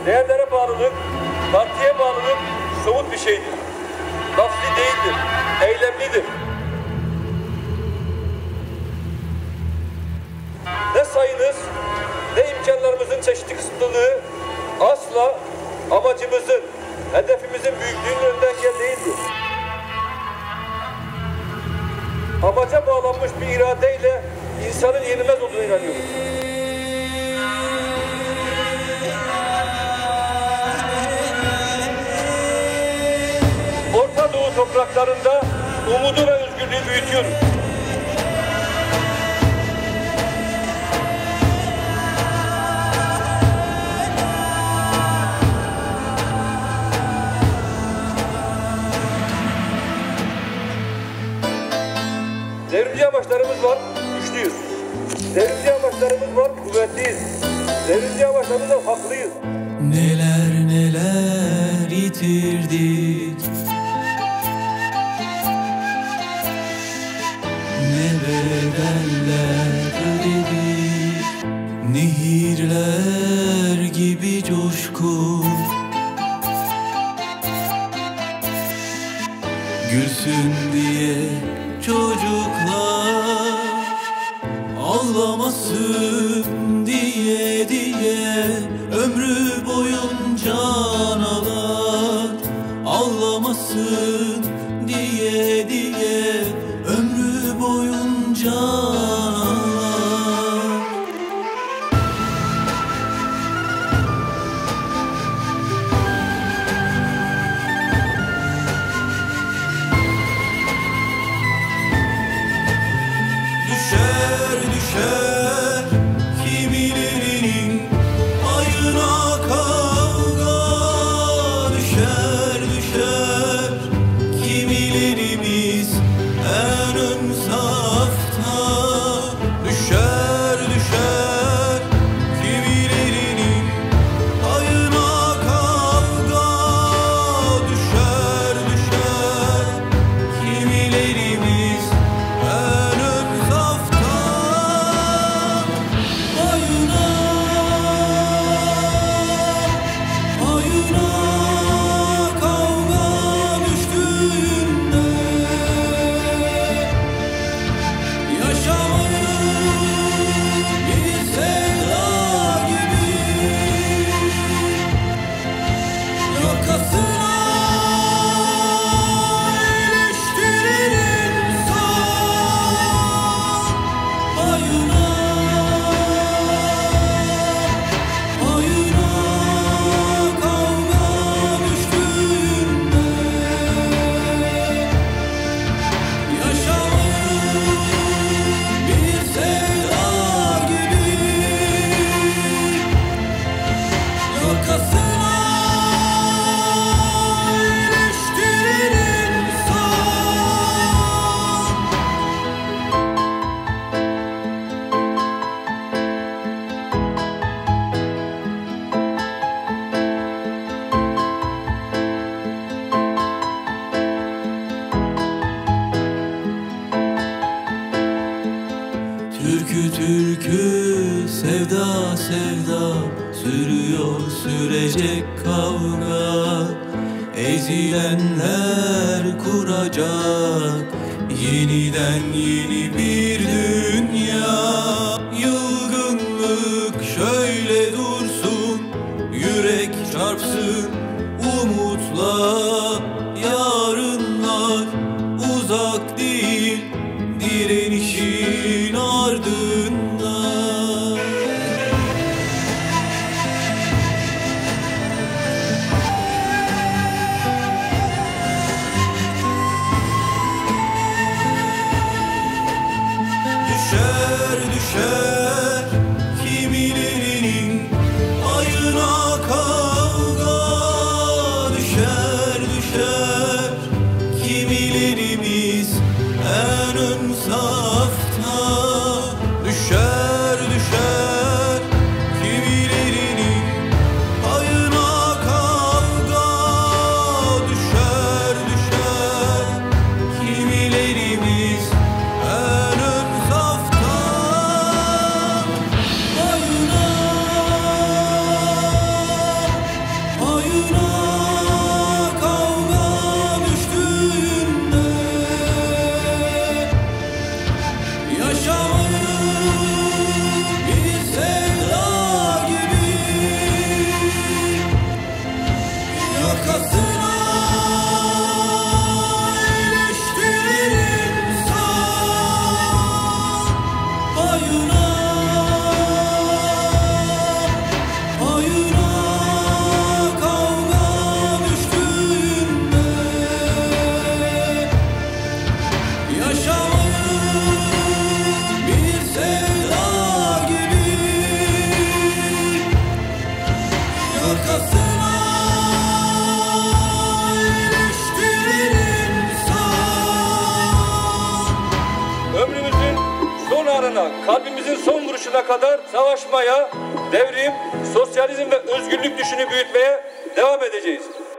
Değerlere bağlılık, partiye bağlılık somut bir şeydir. Lafzi değildir, eylemlidir. Ne sayınız, ne imkanlarımızın çeşitli kısıtlılığı asla amacımızın, hedefimizin büyüklüğünün önünden engel değildir. Amaca bağlanmış bir iradeyle insanın yenilmez olduğuna inanıyoruz. Orta Doğu topraklarında umudu ve özgürlüğü büyütüyoruz. Devrimci amaçlarımız var, güçlüyüz. Devrimci amaçlarımız var, kuvvetliyiz. Devrimci amaçlarımız var, haklıyız. Neler neler yitirdik, ne bedeller ödedik. Nehirler gibi coşkun, gülsün diye çocuklar, ağlamasın diye ömrü boyunca analar, ağlamasın diye ömrü boyunca analar. Düşer düşer kimilerinin ayına kavga, düşer düşer kimilerimiz en ön safta, düşer düşer kimilerinin ayına kavga, düşer düşer kimilerimiz en ön safta, ayına kavga düştüğünde yaşamayı bir sevda gibi yakasına iliştirir insan, ayına kavga düştüğünde yaşamayı bir sevda gibi yakasına iliştirir insan. Türkü türkü, sevda sevda, sürüyor sürecek kavga. Ezilenler kuracak yeniden yeni bir dünya. Yılgınlık şöyle dursun, yürek çarpsın umutla. Yarınlar uzak değil, direnişin ardında. Düşer düşer kimilerinin ayına kavga, düşer düşer kimilerimiz en ön safta, düşer düşer kimilerinin ayına kavga, düşer düşer kimilerimiz en ön safta, ayına yana kalbimizin son vuruşuna kadar savaşmaya, devrim, sosyalizm ve özgürlük düşünü büyütmeye devam edeceğiz.